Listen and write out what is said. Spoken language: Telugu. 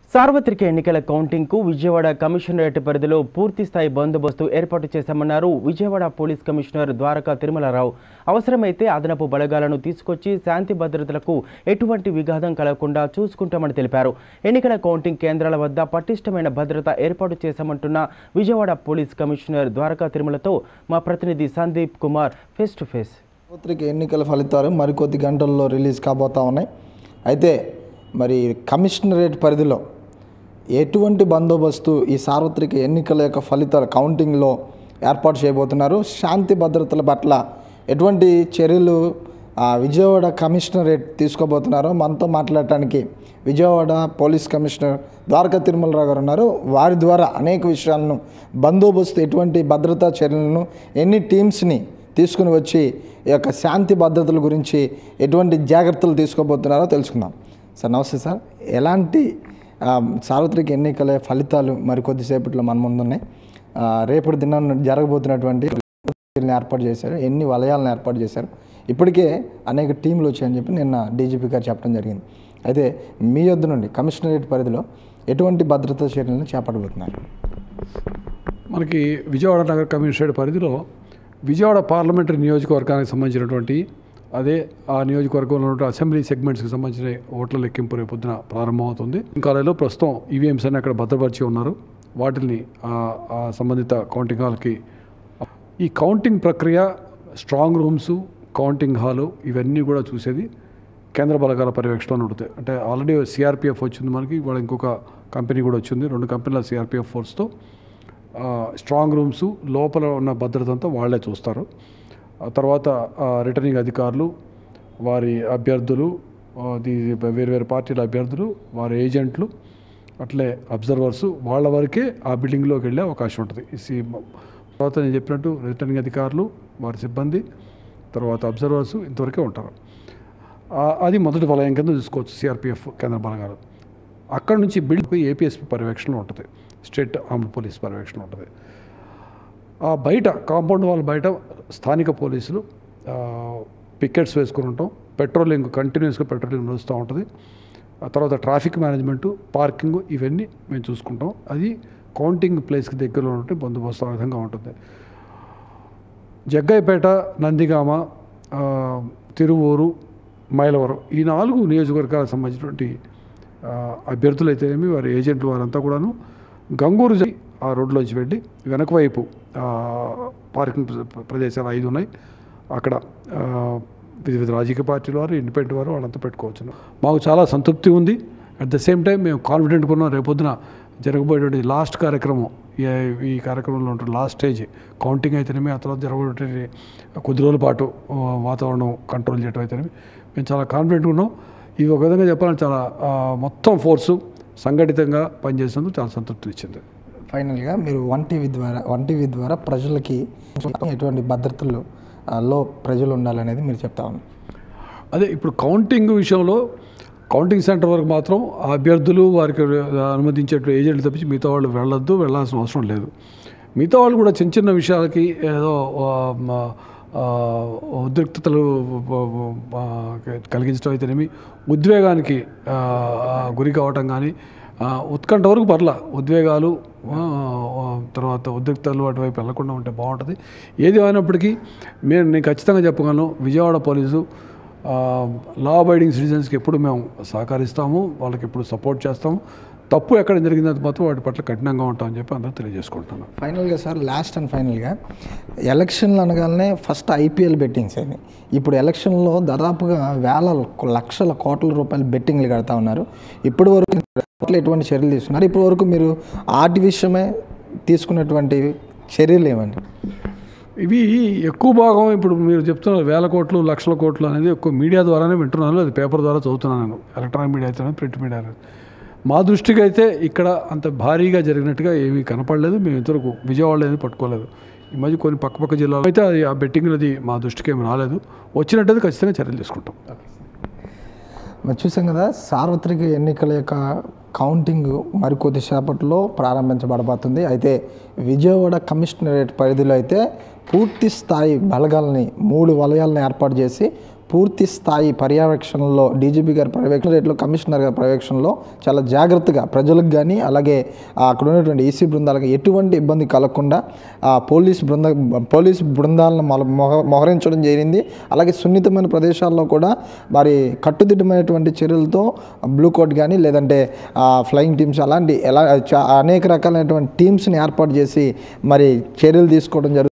సార్వత్రిక ఎన్నికల కౌంటింగ్ కు విజయవాడ కమిషనరేట్ పరిధిలో పూర్తి స్థాయి బందోబస్తు ఏర్పాటు చేశామన్నారు విజయవాడ పోలీస్ కమిషనర్ ద్వారకా తిరుమలరావు. అవసరమైతే అదనపు బలగాలను తీసుకొచ్చి శాంతి భద్రతలకు ఎటువంటి విఘాతం కలగకుండా చూసుకుంటామని తెలిపారు. ఎన్నికల కౌంటింగ్ కేంద్రాల వద్ద పటిష్టమైన భద్రత ఏర్పాటు చేశామంటున్న విజయవాడ పోలీస్ కమిషనర్ ద్వారకా తిరుమలతో మా ప్రతినిధి Sandeep Kumar face to face. సార్వత్రిక ఎన్నికల ఫలితాలు మరికొద్ది గంటల్లో రిలీజ్ కాబోతా ఉన్నాయి. అయితే మరి కమిషనరేట్ పరిధిలో ఎటువంటి బందోబస్తు ఈ సార్వత్రిక ఎన్నికల యొక్క ఫలితాల కౌంటింగ్లో ఏర్పాటు చేయబోతున్నారు, శాంతి భద్రతల పట్ల ఎటువంటి చర్యలు విజయవాడ కమిషనరేట్ తీసుకోబోతున్నారో మనతో మాట్లాడటానికి విజయవాడ పోలీస్ కమిషనర్ ద్వారకా తిరుమలరావు గారు ఉన్నారు. వారి ద్వారా అనేక విషయాలను బందోబస్తు ఎటువంటి భద్రతా చర్యలను ఎన్ని టీమ్స్ని తీసుకుని వచ్చి ఈ యొక్క శాంతి భద్రతల గురించి ఎటువంటి జాగ్రత్తలు తీసుకోబోతున్నారో తెలుసుకుందాం. సార్ నమస్తే సార్, ఎలాంటి సార్వత్రిక ఎన్నికల ఫలితాలు మరి కొద్దిసేపట్లో మన ముందున్నాయి, రేపటి దినాన్ని జరగబోతున్నటువంటి ఏర్పాటు చేశారు, ఎన్ని వలయాలను ఏర్పాటు చేశారు, ఇప్పటికే అనేక టీంలు వచ్చాయని చెప్పి నిన్న డీజీపీ గారు చెప్పడం జరిగింది. అయితే మీ వద్ద నుండి కమిషనరేట్ పరిధిలో ఎటువంటి భద్రతా చర్యలను చేపట్టబోతున్నారు? మనకి విజయవాడ నగర కమిషనరేట్ పరిధిలో విజయవాడ పార్లమెంటరీ నియోజకవర్గానికి సంబంధించినటువంటి అదే ఆ నియోజకవర్గంలో ఉన్న అసెంబ్లీ సెగ్మెంట్స్కి సంబంధించిన ఓట్ల లెక్కింపు రేపు పొద్దున ప్రారంభమవుతుంది. కాలేజీలో ప్రస్తుతం ఈవీఎంస్ అని అక్కడ భద్రపరిచి ఉన్నారు. వాటిని సంబంధిత కౌంటింగ్ హాల్కి ఈ కౌంటింగ్ ప్రక్రియ, స్ట్రాంగ్ రూమ్స్, కౌంటింగ్ హాలు ఇవన్నీ కూడా చూసేది కేంద్ర బలగాల పర్యవేక్షణలో ఉంటుంది. అంటే ఆల్రెడీ సిఆర్పిఎఫ్ వచ్చింది మనకి, ఇవాళ ఇంకొక కంపెనీ కూడా వచ్చింది, 2 కంపెనీల సిఆర్పిఎఫ్ ఫోర్స్తో. స్ట్రాంగ్ రూమ్స్ లోపల ఉన్న భద్రత అంతా వాళ్ళే చూస్తారు. తర్వాత రిటర్నింగ్ అధికారులు, వారి అభ్యర్థులు, వేరు పార్టీల అభ్యర్థులు, వారి ఏజెంట్లు, అట్లే అబ్జర్వర్స్ వాళ్ళ వరకే ఆ బిల్డింగ్లోకి వెళ్ళే అవకాశం ఉంటుంది. తర్వాత నేను చెప్పినట్టు రిటర్నింగ్ అధికారులు, వారి సిబ్బంది, తర్వాత అబ్జర్వర్స్ ఇంతవరకే ఉంటారు. అది మొదటి వలయం కింద చూసుకోవచ్చు సిఆర్పిఎఫ్ కేంద్ర బలగాలు. అక్కడి నుంచి బిల్డింగ్ ఏపీఎస్పీ పర్యవేక్షణలో ఉంటుంది, స్టేట్ ఆర్మ్డ్ పోలీస్ పర్యవేక్షణ ఉంటుంది. ఆ బయట కాంపౌండ్ వాల్ బయట స్థానిక పోలీసులు పికెట్స్ వేసుకుని ఉంటాం. పెట్రోలింగ్ కంటిన్యూస్గా పెట్రోలింగ్ నడుస్తూ ఉంటుంది. ఆ తర్వాత ట్రాఫిక్ మేనేజ్మెంటు, పార్కింగ్ ఇవన్నీ మేము చూసుకుంటాం. అది కౌంటింగ్ ప్లేస్కి దగ్గరలో ఉంటే బందోబస్తు ఆ విధంగా ఉంటుంది. జగ్గయ్యపేట, నందిగామ, తిరువూరు, మైలవరం ఈ 4 నియోజకవర్గాలకు సంబంధించినటువంటి అభ్యర్థులు అయితేనేమి, వారి ఏజెంట్లు వారంతా కూడాను గంగూరు ఆ రోడ్లోంచి వెళ్ళి వెనక వైపు పార్కింగ్ ప్రదేశాలు 5 ఉన్నాయి. అక్కడ వివిధ రాజకీయ పార్టీల వారు, ఇండిపెండెంట్ వారు వాళ్ళంతా పెట్టుకోవచ్చు. మాకు చాలా సంతృప్తి ఉంది. అట్ ద సేమ్ టైం మేము కాన్ఫిడెంట్గా ఉన్నాం. రేపొద్దున జరగబోయేటువంటి లాస్ట్ కార్యక్రమం, ఈ కార్యక్రమంలో ఉంటుంది లాస్ట్ స్టేజ్ కౌంటింగ్ అయితేనేమి, ఆ తర్వాత జరగబోయేటువంటి కొద్ది రోజుల పాటు వాతావరణం కంట్రోల్ చేయడం అయితేనేమి మేము చాలా కాన్ఫిడెంట్గా ఉన్నాం. ఇది ఒక విధంగా చెప్పాలంటే చాలా మొత్తం ఫోర్సు సంఘటితంగా పనిచేసినందుకు చాలా సంతృప్తి ఇచ్చింది. ఫైనల్గా మీరు వన్ టీవీ ద్వారా ప్రజలకి ఎటువంటి భద్రతలో ప్రజలు ఉండాలనేది మీరు చెప్తా ఉన్నారు. అదే ఇప్పుడు కౌంటింగ్ విషయంలో కౌంటింగ్ సెంటర్ వరకు మాత్రం ఆ అభ్యర్థులు, వారికి అనుమతించే ఏజెంట్లు తప్పించి మిగతా వాళ్ళు వెళ్ళాల్సిన అవసరం లేదు. మిగతా వాళ్ళు కూడా చిన్న చిన్న విషయాలకి ఏదో ఉద్రిక్తతలు కలిగించడం అయితేనేమి, ఉద్వేగానికి గురి కావటం కానీ, ఉత్కంఠ వరకు పర్ల ఉద్వేగాలు, తర్వాత ఉద్రిక్తలు అటువైపు వెళ్లకుండా ఉంటే బాగుంటుంది. ఏది అయినప్పటికీ నేను ఖచ్చితంగా చెప్పగలను, విజయవాడ పోలీసు లా అబైడింగ్ సిటిజన్స్కి ఎప్పుడు మేము సహకరిస్తాము, వాళ్ళకి ఎప్పుడు సపోర్ట్ చేస్తాము. తప్పు ఎక్కడ జరిగిందంత మాత్రం వాటి పట్ల కఠినంగా ఉంటామని చెప్పి అందరూ తెలియజేసుకుంటున్నాను. ఫైనల్గా సార్, లాస్ట్ అండ్ ఫైనల్గా ఎలక్షన్లు అనగానే ఫస్ట్ ఐపీఎల్ బెట్టింగ్స్ అయింది. ఇప్పుడు ఎలక్షన్లో దాదాపుగా లక్షల కోట్ల రూపాయలు బెట్టింగ్లు కడతా ఉన్నారు. ఇప్పటి వరకు ఎటువంటి చర్యలు తీసుకున్నారు? ఇప్పటి వరకు మీరు ఆటి విషయమే తీసుకున్నటువంటి చర్యలు ఏమండి? ఇవి ఎక్కువ భాగం ఇప్పుడు మీరు చెప్తున్నారు 1000 కోట్లు, లక్షల కోట్లు అనేది ఎక్కువ మీడియా ద్వారానే వింటున్నాను, అది పేపర్ ద్వారా చదువుతున్నాను, ఎలక్ట్రానిక్ మీడియా అయితే, ప్రింట్ మీడియా. మా దృష్టికి అయితే ఇక్కడ అంత భారీగా జరిగినట్టుగా ఏమీ కనపడలేదు. మేము ఇంతవరకు విజయవాడలో ఏది పట్టుకోలేదు. ఈ మధ్య కొన్ని పక్క జిల్లాలో అయితే అది ఆ బెట్టింగ్ అది మా దృష్టికి ఏమి రాలేదు. వచ్చినట్టయితే ఖచ్చితంగా చర్యలు తీసుకుంటాం. మరి చూసాం కదా, సార్వత్రిక ఎన్నికల యొక్క కౌంటింగ్ మరికొద్ది సేపట్లో ప్రారంభించబడబోతుంది. అయితే విజయవాడ కమిషనరేట్ పరిధిలో అయితే పూర్తి స్థాయి బలగాల్ని 3 వలయాలను ఏర్పాటు చేసి పూర్తి స్థాయి పర్యవేక్షణలో డీజీపీ గారి పర్యవేక్షణలో కమిషనర్ గారి పర్యవేక్షణలో చాలా జాగ్రత్తగా ప్రజలకు కానీ అలాగే అక్కడ ఉన్నటువంటి ఈసీ బృందాలకు ఎటువంటి ఇబ్బంది కలగకుండా పోలీస్ బృందాలను మోహరించడం జరిగింది. అలాగే సున్నితమైన ప్రదేశాల్లో కూడా మరి కట్టుదిట్టమైనటువంటి చర్యలతో బ్లూ కోట్ కానీ లేదంటే ఫ్లయింగ్ టీమ్స్ అలాంటి అనేక రకాలైనటువంటి టీమ్స్ని ఏర్పాటు చేసి మరి చర్యలు తీసుకోవడం జరుగుతుంది.